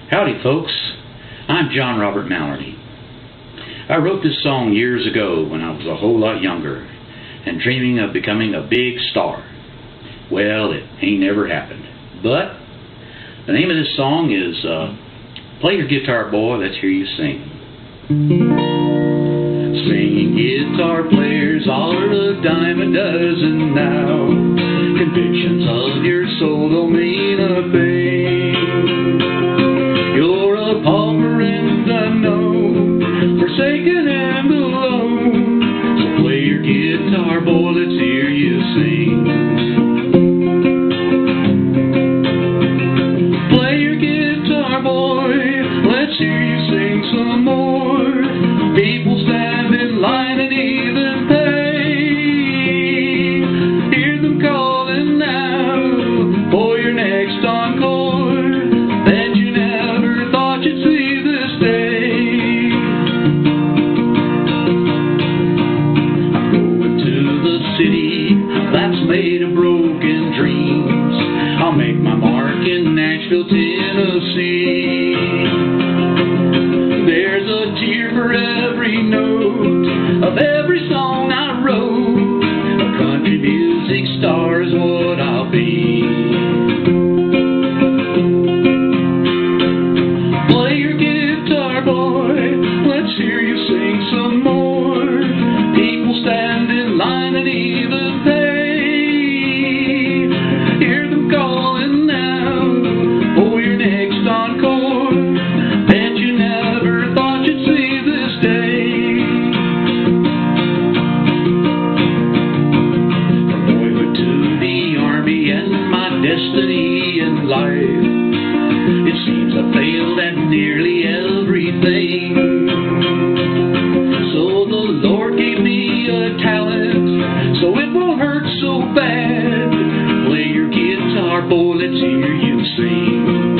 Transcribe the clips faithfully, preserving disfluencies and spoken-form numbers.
Howdy folks, I'm John Robert Mallernee. I wrote this song years ago when I was a whole lot younger and dreaming of becoming a big star. Well, it ain't never happened. But the name of this song is uh, Play Your Guitar Boy, Let's Hear You Sing. Singing guitar players are a dime a dozen now. Convictions of your soul don't mean a thing. You're a pauper and unknown, forsaken and alone. So play your guitar, boy, let's hear you sing. Play your guitar, boy, let's hear you sing some more. People stand in line and even pay. Hear them calling now for your next encore. Bet you never thought you'd see this day. I'm going to the city that's made of broken dreams. I'll make my mark in Nashville, Tennessee. There's a tear for every note of every song I wrote. A country music star is what I'll be. Play your guitar, boy, let's hear you sing some more. People stand in line and even pay. Hear them calling now for your next encore. Bet you never thought you'd see this day. From boyhood to the army and my destiny in life, it seems I failed at nearly everything. So the Lord gave me a talent, so it won't hurt so bad. Play your guitar, boy, let's hear you sing.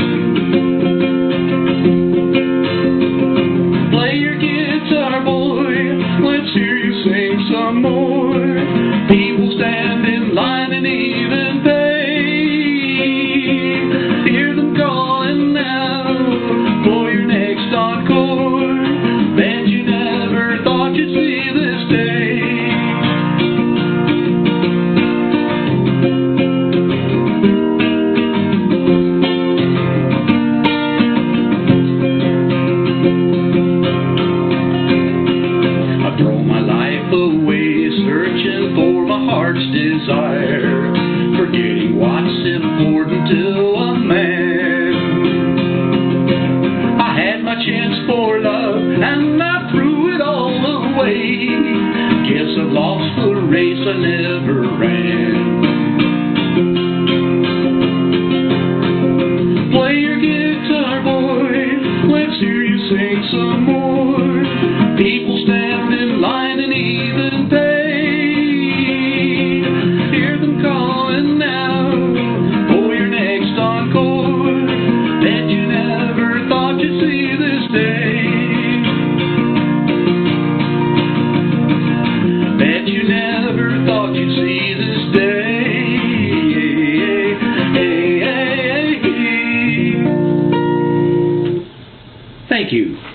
Play your guitar, boy, let's hear you sing some more. People stand in line and even pay. Hear them calling now for your next encore. Bet you never thought you'd see this day. I've thrown my life away searching for my heart's desire, forgetting what's important to a man. I had my chance for love and I threw it all away. Guess I've lost the race I never ran. Play your guitar, boy, let's hear you sing some more. People stand in line and even pay. Hear them calling now for your next encore. Bet you never thought you'd see this day. Bet you never thought you'd see this day. Thank you.